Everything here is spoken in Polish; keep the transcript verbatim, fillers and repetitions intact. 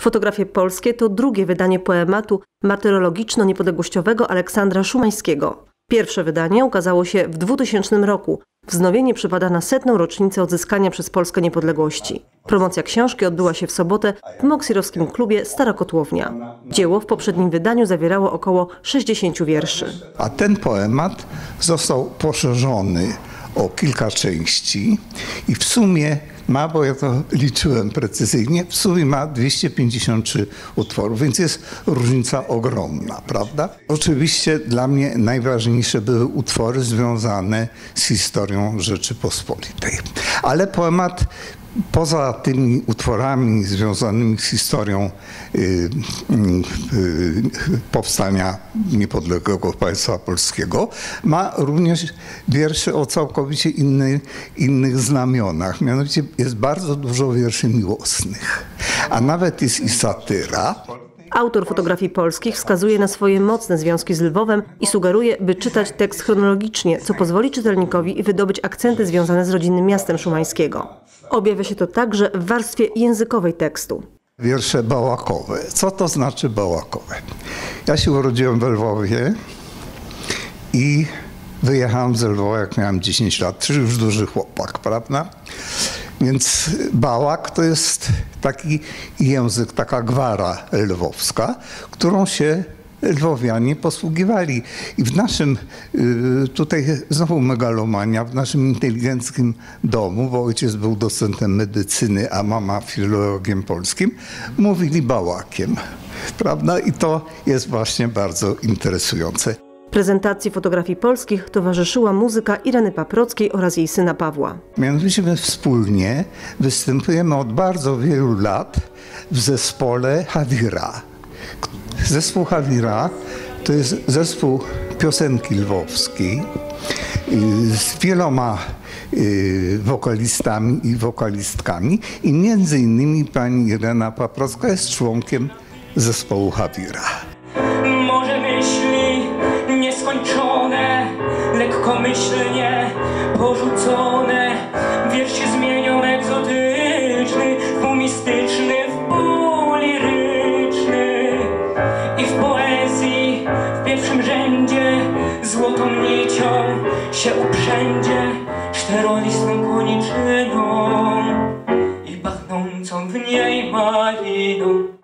Fotografie polskie to drugie wydanie poematu martyrologiczno-niepodległościowego Aleksandra Szumańskiego. Pierwsze wydanie ukazało się w dwutysięcznym roku. Wznowienie przypada na setną rocznicę odzyskania przez Polskę niepodległości. Promocja książki odbyła się w sobotę w Moksirowskim klubie Stara Kotłownia. Dzieło w poprzednim wydaniu zawierało około sześćdziesięciu wierszy. A ten poemat został poszerzony o kilka części i w sumie ma, bo ja to liczyłem precyzyjnie, w sumie ma dwieście pięćdziesiąt trzy utworów, więc jest różnica ogromna, prawda? Oczywiście dla mnie najważniejsze były utwory związane z historią Rzeczypospolitej. Ale poemat poza tymi utworami związanymi z historią y, y, y, powstania niepodległego państwa polskiego ma również wiersze o całkowicie inny, innych znamionach. Mianowicie jest bardzo dużo wierszy miłosnych, a nawet jest i satyra. Autor fotografii polskich wskazuje na swoje mocne związki z Lwowem i sugeruje, by czytać tekst chronologicznie, co pozwoli czytelnikowi wydobyć akcenty związane z rodzinnym miastem Szumańskiego. Objawia się to także w warstwie językowej tekstu. Wiersze bałakowe. Co to znaczy bałakowe? Ja się urodziłem we Lwowie i wyjechałem z Lwowa, jak miałem dziesięć lat, czyli już duży chłopak, prawda? Więc bałak to jest taki język, taka gwara lwowska, którą się lwowianie posługiwali. I w naszym, tutaj znowu megalomania, w naszym inteligenckim domu, bo ojciec był docentem medycyny, a mama filologiem polskim, mówili bałakiem, prawda? I to jest właśnie bardzo interesujące. Prezentacji fotografii polskich towarzyszyła muzyka Ireny Paprockiej oraz jej syna Pawła. Mianowicie my wspólnie występujemy od bardzo wielu lat w zespole Hawira. Zespół Hawira to jest zespół piosenki lwowskiej z wieloma wokalistami i wokalistkami i między innymi pani Irena Paprocka jest członkiem zespołu Hawira. Może myśli nieskończone, lekkomyślnie porzucone, wiersz się zmienią egzotyczny, mistyczny, w pół liryczny i w poezji w pierwszym rzędzie złotą nicią się uprzędzie czterolistną koniczyną i pachnącą w niej maliną.